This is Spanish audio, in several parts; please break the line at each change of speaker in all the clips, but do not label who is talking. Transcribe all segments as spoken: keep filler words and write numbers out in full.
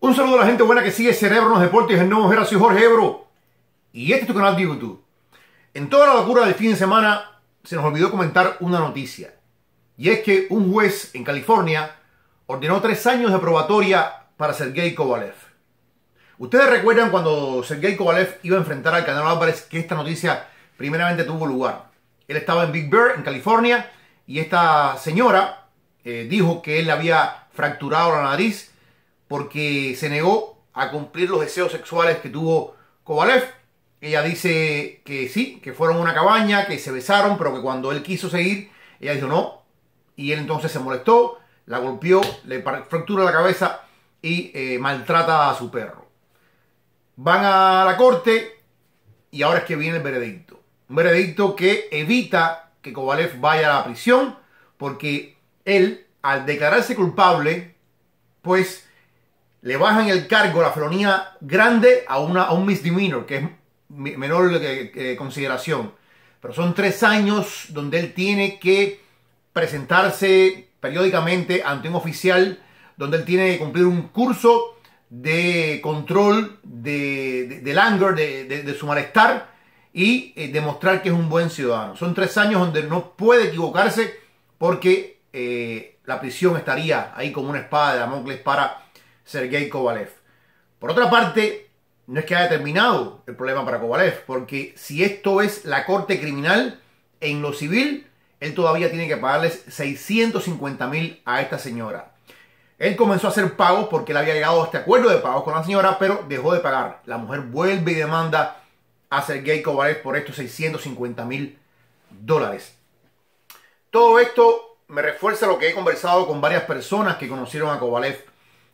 Un saludo a la gente buena que sigue Cerebro en los Deportes. El nuevo Soy Jorge Ebro. Y este es tu canal de YouTube. En toda la locura del fin de semana se nos olvidó comentar una noticia. Y es que un juez en California ordenó tres años de probatoria para Sergey Kovalev. Ustedes recuerdan cuando Sergey Kovalev iba a enfrentar al Canelo Álvarez que esta noticia primeramente tuvo lugar. Él estaba en Big Bear, en California, y esta señora eh, dijo que él le había fracturado la nariz porque se negó a cumplir los deseos sexuales que tuvo Kovalev. Ella dice que sí, que fueron a una cabaña, que se besaron, pero que cuando él quiso seguir, ella dijo no. Y él entonces se molestó, la golpeó, le fractura la cabeza y eh, maltrata a su perro. Van a la corte y ahora es que viene el veredicto. Un veredicto que evita que Kovalev vaya a la prisión porque él, al declararse culpable, pues le bajan el cargo, la felonía grande, a, una, a un misdemeanor, que es menor que, que consideración. Pero son tres años donde él tiene que presentarse periódicamente ante un oficial, donde él tiene que cumplir un curso de control de, de, del anger, de, de, de su malestar, y eh, demostrar que es un buen ciudadano. Son tres años donde no puede equivocarse porque eh, la prisión estaría ahí como una espada de Damocles para Sergey Kovalev. Por otra parte, no es que haya terminado el problema para Kovalev, porque si esto es la corte criminal, en lo civil, él todavía tiene que pagarles seiscientos cincuenta mil a esta señora. Él comenzó a hacer pagos porque él había llegado a este acuerdo de pagos con la señora, pero dejó de pagar. La mujer vuelve y demanda a Sergey Kovalev por estos seiscientos cincuenta mil dólares. Todo esto me refuerza lo que he conversado con varias personas que conocieron a Kovalev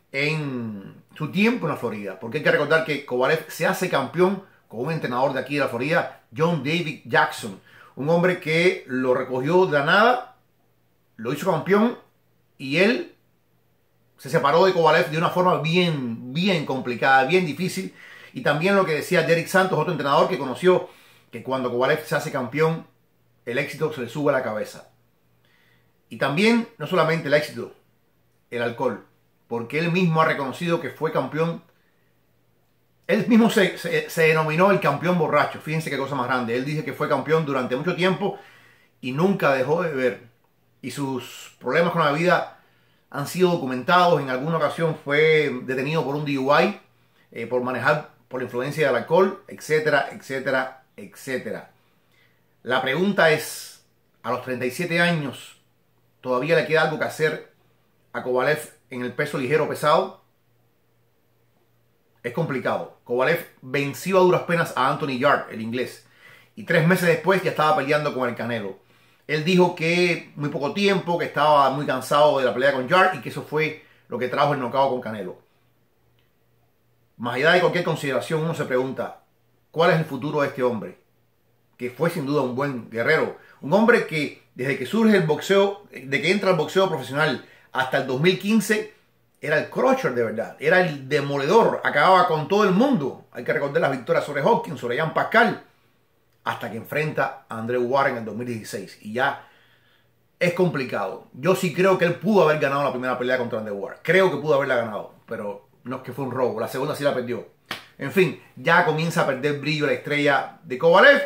en su tiempo en la Florida. Porque hay que recordar que Kovalev se hace campeón con un entrenador de aquí de la Florida, John David Jackson. Un hombre que lo recogió de la nada, lo hizo campeón y él se separó de Kovalev de una forma bien, bien complicada, bien difícil. Y también lo que decía Derek Santos, otro entrenador que conoció, que cuando Kovalev se hace campeón, el éxito se le sube a la cabeza. Y también, no solamente el éxito, el alcohol. Porque él mismo ha reconocido que fue campeón. Él mismo se, se, se denominó el campeón borracho. Fíjense qué cosa más grande. Él dice que fue campeón durante mucho tiempo y nunca dejó de beber. Y sus problemas con la vida han sido documentados. En alguna ocasión fue detenido por un D U I, eh, por manejar por influencia del alcohol, etcétera, etcétera, etcétera. La pregunta es, a los treinta y siete años, ¿todavía le queda algo que hacer a Kovalev en el peso ligero pesado? Es complicado. Kovalev venció a duras penas a Anthony Yarde, el inglés, y tres meses después ya estaba peleando con el Canelo. Él dijo que muy poco tiempo, que estaba muy cansado de la pelea con Yarde y que eso fue lo que trajo el knockout con Canelo. Más allá de cualquier consideración, uno se pregunta, ¿cuál es el futuro de este hombre? Que fue sin duda un buen guerrero. Un hombre que desde que surge el boxeo, de que entra al boxeo profesional hasta el dos mil quince, era el crusher de verdad. Era el demoledor. Acababa con todo el mundo. Hay que recordar las victorias sobre Hopkins, sobre Jean Pascal. Hasta que enfrenta a Andrew Warren en el dos mil dieciséis. Y ya es complicado. Yo sí creo que él pudo haber ganado la primera pelea contra Andrew Warren. Creo que pudo haberla ganado. Pero no es que fue un robo. La segunda sí la perdió. En fin, ya comienza a perder brillo la estrella de Kovalev.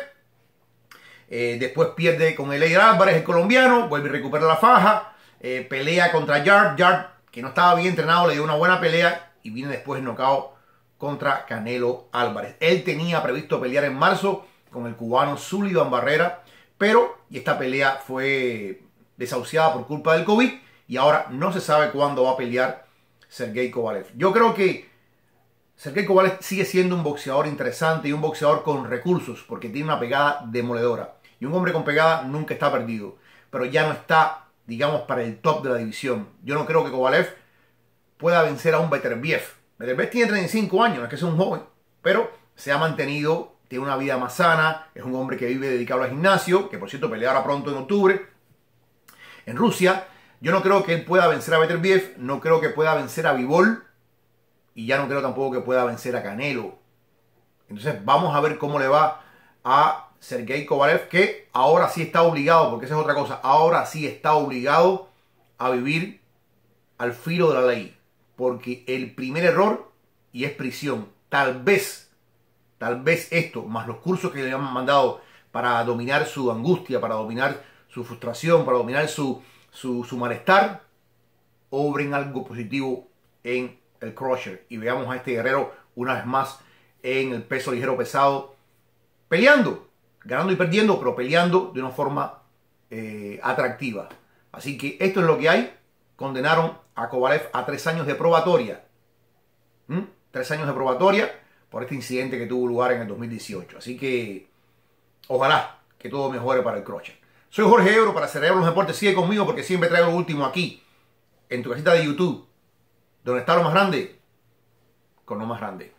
Eh, después pierde con Eleider Álvarez, el colombiano. Vuelve y recupera la faja. Eh, pelea contra Yarde. Yarde, que no estaba bien entrenado, le dio una buena pelea. Y viene después el knockout contra Canelo Álvarez. Él tenía previsto pelear en marzo con el cubano Sullivan Barrera. Pero y esta pelea fue desahuciada por culpa del COVID. Y ahora no se sabe cuándo va a pelear Sergey Kovalev. Yo creo que Sergey Kovalev sigue siendo un boxeador interesante y un boxeador con recursos, porque tiene una pegada demoledora. Y un hombre con pegada nunca está perdido. Pero ya no está, digamos, para el top de la división. Yo no creo que Kovalev pueda vencer a un Beterbiev. Beterbiev tiene treinta y cinco años, no es que sea un joven, pero se ha mantenido, tiene una vida más sana, es un hombre que vive dedicado al gimnasio, que por cierto peleará pronto en octubre en Rusia. Yo no creo que él pueda vencer a Beterbiev, no creo que pueda vencer a Bivol, y ya no creo tampoco que pueda vencer a Canelo. Entonces vamos a ver cómo le va a Sergey Kovalev, que ahora sí está obligado, porque esa es otra cosa, ahora sí está obligado a vivir al filo de la ley. Porque el primer error y es prisión. Tal vez, tal vez esto, más los cursos que le han mandado para dominar su angustia, para dominar su frustración, para dominar su, su, su malestar, obren algo positivo en el Crusher. Y veamos a este guerrero una vez más en el peso ligero pesado, peleando, ganando y perdiendo, pero peleando de una forma eh, atractiva. Así que esto es lo que hay. Condenaron a Kovalev a tres años de probatoria. ¿Mm? Tres años de probatoria por este incidente que tuvo lugar en el dos mil dieciocho. Así que ojalá que todo mejore para el Crusher. Soy Jorge Ebro para Cerebro los Deportes. Sigue conmigo porque siempre traigo lo último aquí, en tu casita de YouTube, donde está lo más grande, con lo más grande.